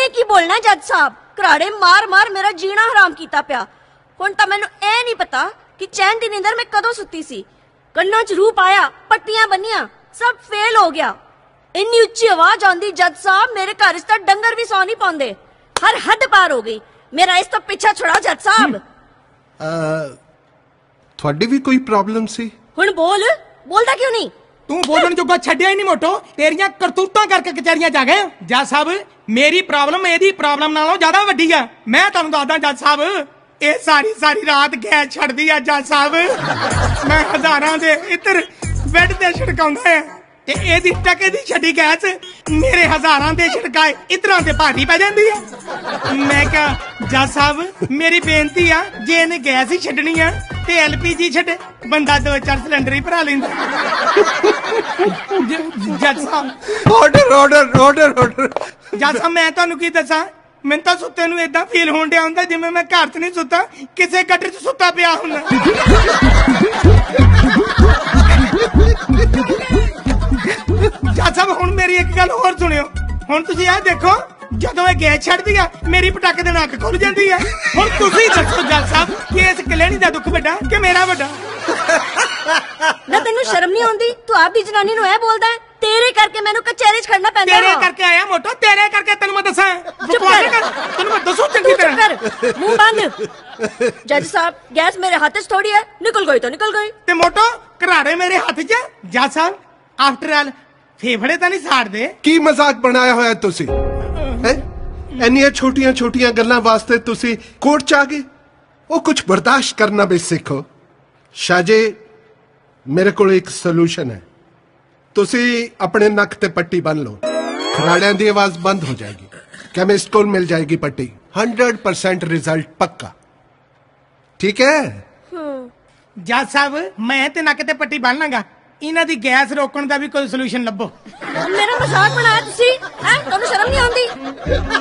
इन्हें की बोलना जज साहब? घराड़े मार मार मेरा जीना हराम कीता पिया। हुण तां मैनूं ऐ नहीं पता कि चैन दी नींदर मैं कदों सुत्ती सी। कन्नां च रूप आया, पट्टियां बन्नियां, सब फेल हो गया। इन्नी उच्ची आवाज आंदी जज साहब, मेरे घर च तां डंगर भी सौ नहीं पाउंदे। हर हद पार हो गई। मेरा इस तो पीछा छुड़ा जज साहब। थोड़ी भी कोई प्रॉब्लम सी? हुण बोलदा क्यों नहीं? तू बोलण जोगा छड्डिया ही नहीं मोटो। तेरियां करतूतां करके कचहरियां जा गए। जज साहब मेरी प्रॉब्लम एदी प्रॉब्लम नालों ज्यादा वड्डी है। मैं तुहानूं दसदा जज साहब, ये सारी रात गैस छड्डदी है जज साहब। मैं हजारां दे इधर बेड ते छिड़काउंदा है ते एदी टके दी छड्डी गैस मेरे हजारां दे छिड़काए इधरां ते भारी पै जांदी है। मैं कहा जज साहब मेरी बेनती आ, जे इहने गैस ही छड्डनी है ते LPG छड्डे, बंदा 2-4 सिलेंडर ही भरा लेंदा। जज साहब ऑर्डर जज साहब मैं तुहानूं की दसां, मैनूं तां सुत्ते नूं इदां फील होण डिया हुंदा जिवें मैं घर च नहीं सुत्ता, किसे गटर च सुत्ता पिया हुंदा। जज साहब हुण मेरी एक गल होर सुणियो। हुण तुसीं आ देखो, ਜਦੋਂ ਇਹ ਗੈਸ ਛੱਡਦੀ ਆ ਮੇਰੀ ਪਟਾਕੇ ਦੇ ਨੱਕ ਖੁੱਲ ਜਾਂਦੀ ਆ। ਹੁਣ ਤੁਸੀਂ ਦੱਸੋ ਜੱਜ ਸਾਹਿਬ ਕਿ ਇਸ ਕਲੇਣੀ ਦਾ ਦੁੱਖ ਵੱਡਾ ਕਿ ਮੇਰਾ ਵੱਡਾ? ਨਾ ਤੈਨੂੰ ਸ਼ਰਮ ਨਹੀਂ ਆਉਂਦੀ? ਤੂੰ ਆਪਦੀ ਜਨਾਨੀ ਨੂੰ ਇਹ ਬੋਲਦਾ ਹੈ? ਤੇਰੇ ਕਰਕੇ ਮੈਨੂੰ ਕਚਹਿਰੀ 'ਚ ਖੜਨਾ ਪੈਂਦਾ। ਤੇਰੇ ਕਰਕੇ ਆਇਆ ਮੋਟੋ, ਤੇਰੇ ਕਰਕੇ ਤੈਨੂੰ ਮੈਂ ਦੱਸਾਂ। ਤੈਨੂੰ ਮੈਂ ਦੱਸੂ ਚੰਗੀ ਤਰ੍ਹਾਂ। ਮੂੰਹ ਬੰਦ। ਜੱਜ ਸਾਹਿਬ ਗੈਸ ਮੇਰੇ ਹੱਥ 'ਚ ਥੋੜੀ ਹੈ, ਨਿਕਲ ਗਈ ਤਾਂ ਨਿਕਲ ਗਈ। ਤੇ ਮੋਟੋ ਘਰਾੜੇ ਮੇਰੇ ਹੱਥ 'ਚ। ਜੱਜ ਸਾਹਿਬ ਆਫਟਰ ਆਲ ਫੇਫੜੇ ਤਾਂ ਨਹੀਂ ਸਾੜਦੇ। ਕੀ ਮਜ਼ਾਕ ਬਣਾਇਆ ਹੋਇਆ ਤੁਸੀਂ? ਇੰਨੀਆਂ ਛੋਟੀਆਂ ਛੋਟੀਆਂ ਗੱਲਾਂ ਵਾਸਤੇ ਤੁਸੀਂ ਕੋਰਟ 'ਚ ਆ ਗਏ? ਉਹ ਕੁਝ ਬਰਦਾਸ਼ਤ ਕਰਨਾ ਵੀ ਸਿੱਖੋ। ਸ਼ਾਹਜੇ ਮੇਰੇ ਕੋਲ ਇੱਕ ਸੋਲੂਸ਼ਨ ਹੈ। ਤੁਸੀਂ ਆਪਣੇ ਨੱਕ ਤੇ ਪੱਟੀ ਬੰਨ ਲਓ, ਖਰਾੜਿਆਂ ਦੀ ਆਵਾਜ਼ ਬੰਦ ਹੋ ਜਾਏਗੀ। केमिस्ट को मिल जाएगी पट्टी। 100% रिजल्ट पक्का। ठीक है? जज साहब मैं ते नक ते पट्टी बन लांगा, इन्हां दी गैस रोकण दा भी कोई सोल्यूशन लभो। मेरा मजाक बनाया तुसी? हैं? तुहानू शर्म नहीं आउंदी?